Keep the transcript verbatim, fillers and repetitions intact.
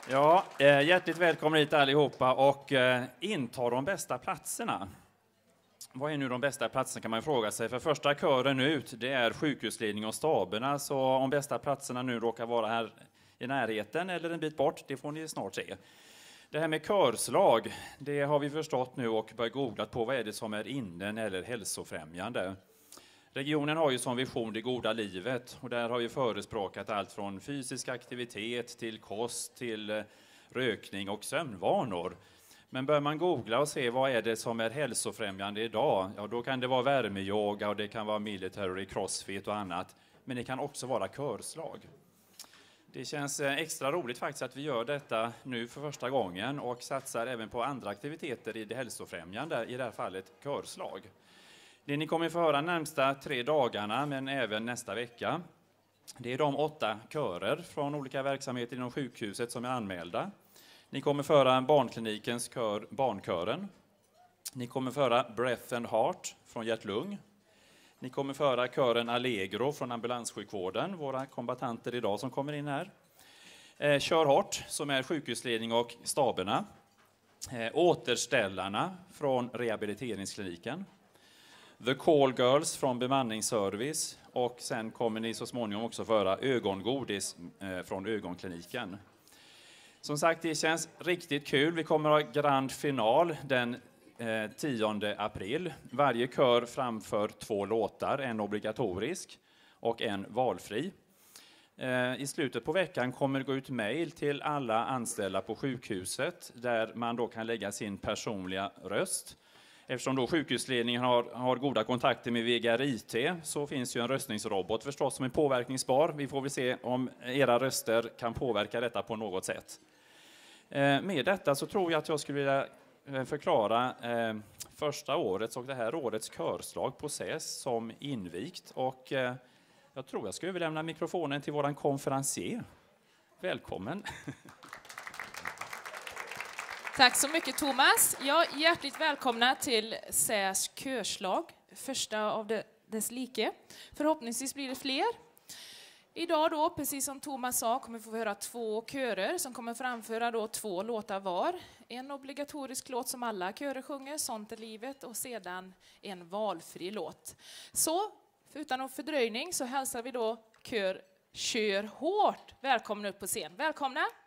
Ja, hjärtligt välkomna hit allihopa och inta de bästa platserna. Vad är nu de bästa platserna kan man fråga sig. För första kören ut, det är sjukhusledning och staberna. Så om bästa platserna nu råkar vara här i närheten eller en bit bort, det får ni snart se. Det här med körslag, det har vi förstått nu och börjat googla på vad är det som är innen eller hälsofrämjande. Regionen har ju som vision det goda livet och där har vi förespråkat allt från fysisk aktivitet till kost till rökning och sömnvanor. Men bör man googla och se vad är det som är hälsofrämjande idag, ja då kan det vara värmeyoga och det kan vara military, crossfit och annat. Men det kan också vara körslag. Det känns extra roligt faktiskt att vi gör detta nu för första gången och satsar även på andra aktiviteter i det hälsofrämjande, i det här fallet körslag. Det ni kommer få höra närmsta tre dagarna men även nästa vecka, det är de åtta körer från olika verksamheter inom sjukhuset som är anmälda. Ni kommer föra barnklinikens kör, barnkören. Ni kommer föra Breath and Heart från hjärt-lung. Ni kommer föra kören Allegro från ambulanssjukvården, våra kombatanter idag som kommer in här. Eh, Kör hårt som är sjukhusledning och staberna. Eh, återställarna från rehabiliteringskliniken. The Call Girls från bemanningsservice och sen kommer ni så småningom också föra ögongodis eh, från ögonkliniken. Som sagt, det känns riktigt kul. Vi kommer att ha grand final den eh, tionde april. Varje kör framför två låtar, en obligatorisk och en valfri. Eh, I slutet på veckan kommer det gå ut mejl till alla anställda på sjukhuset där man då kan lägga sin personliga röst. Eftersom då sjukhusledningen har, har goda kontakter med V G R I T så finns ju en röstningsrobot förstås som är påverkningsbar. Vi får väl se om era röster kan påverka detta på något sätt. Eh, med detta så tror jag att jag skulle vilja förklara eh, första årets och det här årets körslag på S E S som invigt. Och eh, jag tror jag ska överlämna mikrofonen till våran konferencier. Välkommen! Tack så mycket Thomas. Ja, hjärtligt välkomna till S E S körslag, första av det, dess like. Förhoppningsvis blir det fler. Idag då, precis som Thomas sa, kommer vi få höra två körer som kommer framföra då två låtar var. En obligatorisk låt som alla körer sjunger, Sånt är livet, och sedan en valfri låt. Så, utan någon fördröjning så hälsar vi då kör Kör hårt. Välkomna upp på scen. Välkomna!